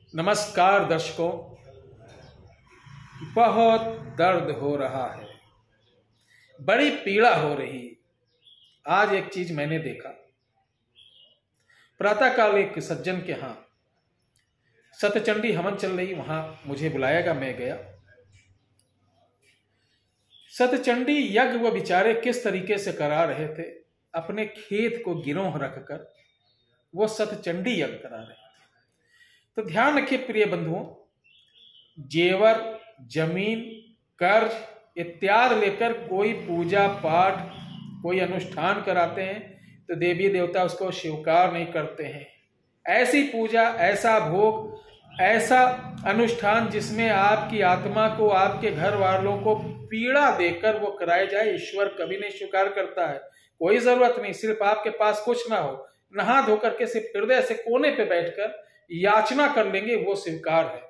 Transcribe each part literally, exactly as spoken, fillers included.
नमस्कार दर्शकों। बहुत दर्द हो रहा है, बड़ी पीड़ा हो रही। आज एक चीज मैंने देखा। प्रातःकाल एक सज्जन के यहाँ सतचंडी हवन चल रही, वहां मुझे बुलाया गया, मैं गया। सतचंडी यज्ञ वो बेचारे किस तरीके से करा रहे थे, अपने खेत को गिरोह रखकर वो सतचंडी यज्ञ करा रहे थे। तो ध्यान रखिए प्रिय बंधुओं, जेवर, जमीन, कर्ज इत्यादि लेकर कोई पूजा पाठ, कोई अनुष्ठान कराते हैं तो देवी देवता उसको स्वीकार नहीं करते हैं। ऐसी पूजा, ऐसा भोग, ऐसा अनुष्ठान जिसमें आपकी आत्मा को, आपके घर वालों को पीड़ा देकर वो कराया जाए, ईश्वर कभी नहीं स्वीकार करता है। कोई जरूरत नहीं, सिर्फ आपके पास कुछ ना हो, नहा धोकर के सिर्फ हृदय से कोने पे बैठकर याचना कर लेंगे, वो स्वीकार है।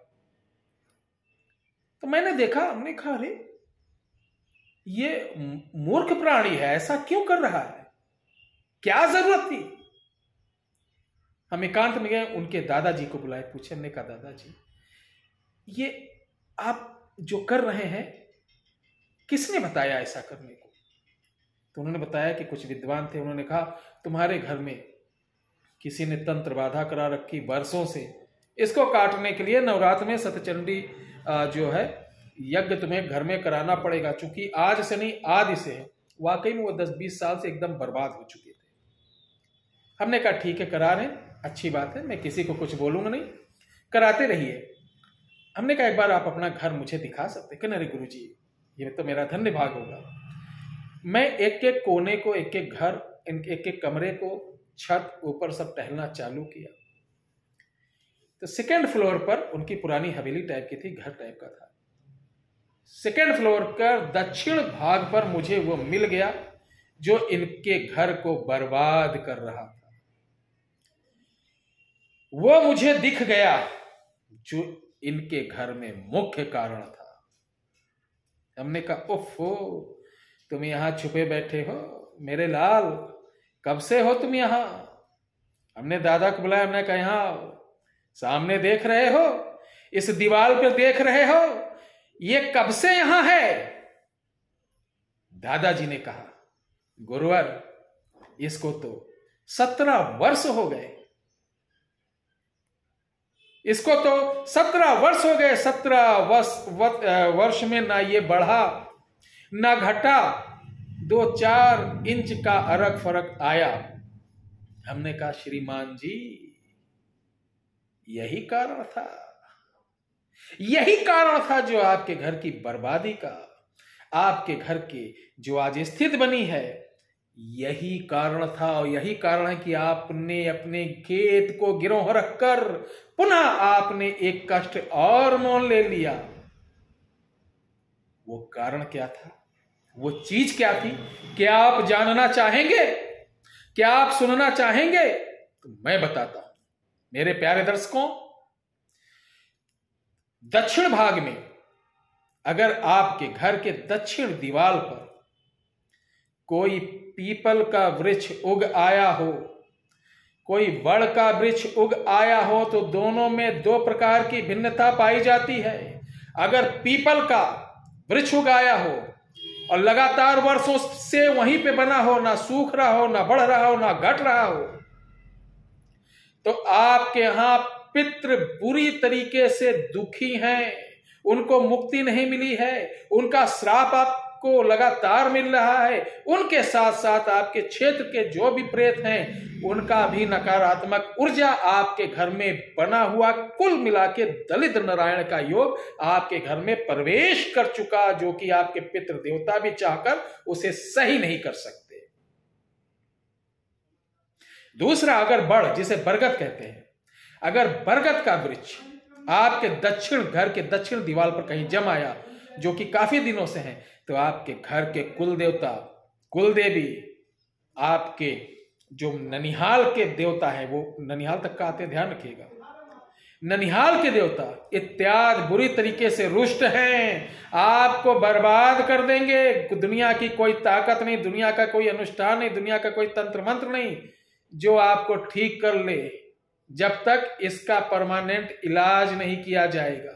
तो मैंने देखा, हमने कहा अरे ये मूर्ख प्राणी है, ऐसा क्यों कर रहा है, क्या जरूरत थी। हम एकांत में गए, उनके दादाजी को बुलाए, पूछे। हमने कहा दादाजी ये आप जो कर रहे हैं किसने बताया ऐसा करने को। तो उन्होंने बताया कि कुछ विद्वान थे, उन्होंने कहा तुम्हारे घर में किसी ने तंत्र बाधा करा रखी वर्षों से, इसको काटने के लिए नवरात्र में सतचंडी जो है यज्ञ तुम्हें घर में कराना पड़ेगा। चूंकि आज से नहीं आदि से है। वाकई में वो दस बीस साल से एकदम बर्बाद हो चुके थे। हमने कहा ठीक है, करा रहे हैं, अच्छी बात है, मैं किसी को कुछ बोलूंगा नहीं, कराते रहिए। हमने कहा एक बार आप अपना घर मुझे दिखा सकते। कि अरे गुरु जी ये तो मेरा धन्य भाग होगा। मैं एक एक कोने को, एक एक घर, एक एक कमरे को, छत ऊपर सब टहलना चालू किया। तो सेकेंड फ्लोर पर उनकी पुरानी हवेली टाइप की थी, घर टाइप का था। सेकेंड फ्लोर का दक्षिण भाग पर मुझे वो मिल गया जो इनके घर को बर्बाद कर रहा था। वो मुझे दिख गया जो इनके घर में मुख्य कारण था। हमने कहा उफ़ो, तुम यहां छुपे बैठे हो मेरे लाल, कब से हो तुम यहां। हमने दादा को बुलाया, हमने कहा यहां सामने देख रहे हो, इस दीवार पर देख रहे हो, ये कब से यहां है। दादाजी ने कहा गुरुवर इसको तो सत्रह वर्ष हो गए, इसको तो सत्रह वर्ष हो गए। सत्रह वर्ष वर्ष में ना ये बढ़ा ना घटा, दो चार इंच का अरक फरक आया। हमने कहा श्रीमान जी यही कारण था, यही कारण था जो आपके घर की बर्बादी का, आपके घर के जो आज स्थिति बनी है, यही कारण था। और यही कारण है कि आपने अपने खेत को गिरोह रखकर पुनः आपने एक कष्ट और मोल ले लिया। वो कारण क्या था, वो चीज क्या थी, क्या आप जानना चाहेंगे, क्या आप सुनना चाहेंगे? तो मैं बताता हूं मेरे प्यारे दर्शकों। दक्षिण भाग में अगर आपके घर के दक्षिण दीवार पर कोई पीपल का वृक्ष उग आया हो, कोई बड़ का वृक्ष उग आया हो, तो दोनों में दो प्रकार की भिन्नता पाई जाती है। अगर पीपल का वृक्ष उग आया हो और लगातार वर्षों से वहीं पे बना हो, ना सूख रहा हो, ना बढ़ रहा हो, ना घट रहा हो, तो आपके यहां पितृ बुरी तरीके से दुखी हैं, उनको मुक्ति नहीं मिली है, उनका श्राप आपको लगातार मिल रहा है। उनके साथ साथ आपके क्षेत्र के जो भी प्रेत हैं उनका भी नकारात्मक ऊर्जा आपके घर में बना हुआ, कुल मिला के दलित नारायण का योग आपके घर में प्रवेश कर चुका, जो कि आपके पितृ देवता भी चाहकर उसे सही नहीं कर सकते। दूसरा, अगर बड़, जिसे बरगद कहते हैं, अगर बरगद का वृक्ष आपके दक्षिण, घर के दक्षिण दीवार पर कहीं जम आया, जो कि काफी दिनों से है, तो आपके घर के कुल देवता, कुल देवी, आपके जो ननिहाल के देवता है, वो ननिहाल तक का आते, ध्यान रखिएगा, ननिहाल के देवता इत्यादि बुरी तरीके से रुष्ट हैं, आपको बर्बाद कर देंगे। दुनिया की कोई ताकत नहीं, दुनिया का कोई अनुष्ठान नहीं, दुनिया का कोई तंत्र मंत्र नहीं जो आपको ठीक कर ले, जब तक इसका परमानेंट इलाज नहीं किया जाएगा।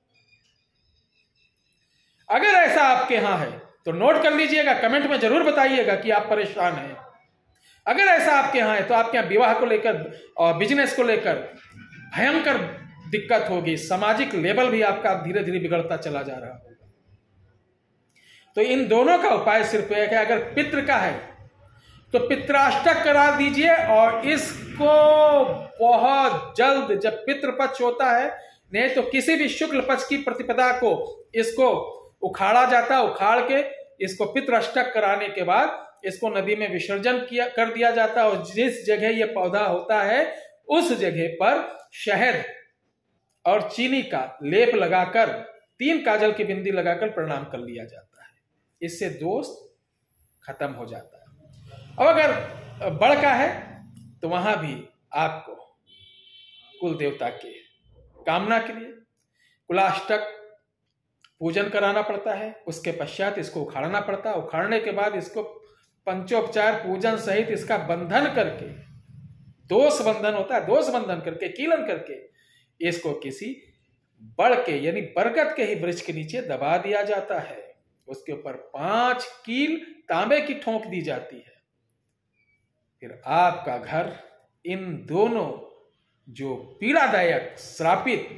अगर ऐसा आपके यहां है तो नोट कर लीजिएगा, कमेंट में जरूर बताइएगा कि आप परेशान हैं। अगर ऐसा आपके यहां है तो आपके यहां विवाह को लेकर और बिजनेस को लेकर भयंकर दिक्कत होगी, सामाजिक लेवल भी आपका धीरे धीरे बिगड़ता चला जा रहा होगा। तो इन दोनों का उपाय सिर्फ एक है। अगर पितृ का है तो पित्राष्टक करा दीजिए, और इसको बहुत जल्द, जब पितृपक्ष होता है, नहीं तो किसी भी शुक्ल पक्ष की प्रतिपदा को इसको उखाड़ा जाता, उखाड़ के इसको पितृष्टक कराने के बाद इसको नदी में विसर्जन किया कर दिया जाता, और जिस जगह ये पौधा होता है उस जगह पर शहद और चीनी का लेप लगाकर, तीन काजल की बिंदी लगाकर प्रणाम कर लिया जाता है। इससे दोष खत्म हो जाता है। अब अगर बड़ का है तो वहां भी आपको कुल देवता के कामना के लिए कुलाष्टक पूजन कराना पड़ता है। उसके पश्चात इसको उखाड़ना पड़ता है। उखाड़ने के बाद इसको पंचोपचार पूजन सहित इसका बंधन करके, दोष बंधन होता है, दोष बंधन करके, कीलन करके इसको किसी बड़ के यानी बरगद के ही वृक्ष के नीचे दबा दिया जाता है। उसके ऊपर पांच कील तांबे की ठोंक दी जाती है। फिर आपका घर इन दोनों जो पीड़ादायक श्रापित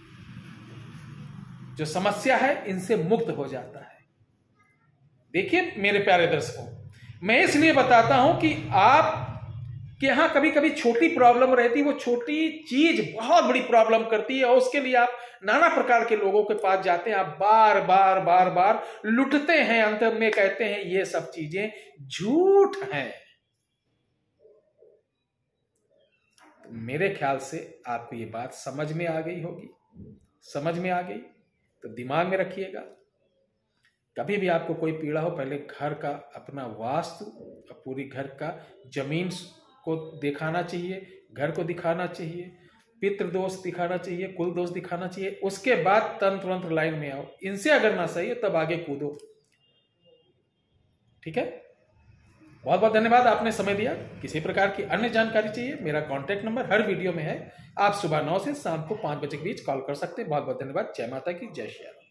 जो समस्या है इनसे मुक्त हो जाता है। देखिए मेरे प्यारे दर्शकों, मैं इसलिए बताता हूं कि आप कि यहां कभी कभी छोटी प्रॉब्लम रहती है, वो छोटी चीज बहुत बड़ी प्रॉब्लम करती है, और उसके लिए आप नाना प्रकार के लोगों के पास जाते हैं, आप बार बार बार बार लुटते हैं, अंत में कहते हैं ये सब चीजें झूठ हैं। तो मेरे ख्याल से आपको ये बात समझ में आ गई होगी। समझ में आ गई तो दिमाग में रखिएगा, कभी भी आपको कोई पीड़ा हो, पहले घर का अपना वास्तु और पूरी घर का जमीन को दिखाना चाहिए, घर को दिखाना चाहिए, पितृ दोष दिखाना चाहिए, कुल दोष दिखाना चाहिए। उसके बाद तंत्र तंत्र लाइन में आओ। इनसे अगर ना सही है तब आगे कूदो। ठीक है, बहुत बहुत धन्यवाद, आपने समय दिया। किसी प्रकार की अन्य जानकारी चाहिए, मेरा कॉन्टैक्ट नंबर हर वीडियो में है। आप सुबह नौ से शाम को पांच बजे के बीच कॉल कर सकते हैं। बहुत बहुत धन्यवाद। जय माता की, जय श्री राम।